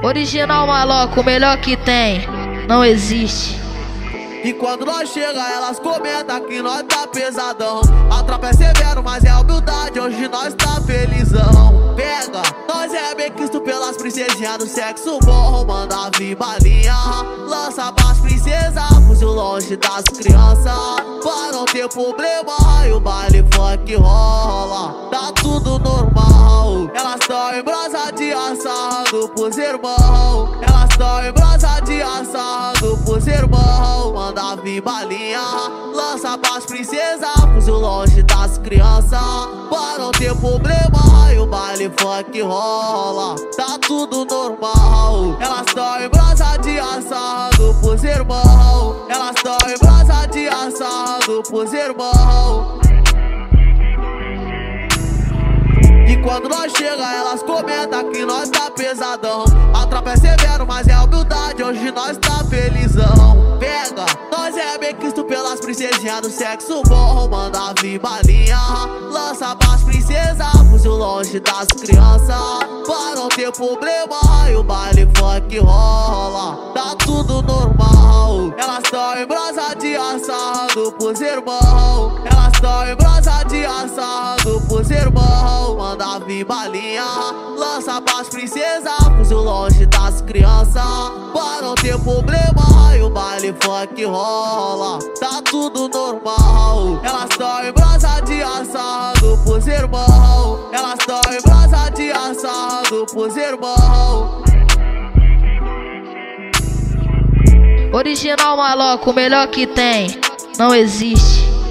Original maloco, o melhor que tem, não existe. E quando nós chega, elas comentam que nós tá pesadão. A tropa é severo, mas é humildade, hoje nós tá felizão. Pega, nós é bem quisto pelas princesinhas do sexo bom. Manda vir balinha, lança pras princesas, fuzil longe das crianças, pra não ter problema, e o baile funk rola, tá tudo normal. Elas tão embrasadinhas, sarrando pros irmãos. Elas tão embrasadinhas, sarrando pros irmãos. Manda vir balinha, lança pras princesas, fuzil longe das crianças, pra não ter problema, e o baile funk rola, tá tudo normal. Elas tão embrasadinhas, sarrando pros irmãos. Elas tão embrasadinhas, sarrando pros irmãos. E quando nós chega, elas comentam que nós tá pesadão. A tropa é severo, mas é humildade, hoje nós tá felizão. Pega, nós é bem quisto pelas princesinhas do sexo bom. Manda vir balinha, lança pras princesas, fuzil longe das crianças, pra não ter problema, e o baile funk rola, tá tudo normal. Elas tão embrasadinhas, sarrando pros irmãos. Elas tão embrasadinhas, sarrando pros irmãos. Manda vir balinha, lança pras princesas, fuzil longe das crianças, pra não ter problema, e o baile funk rola, tá tudo normal. Elas tão embrasadinhas, sarrando pros irmãos. Elas tão embrasadinhas, sarrando pros irmãos. Original maloco, o melhor que tem, não existe.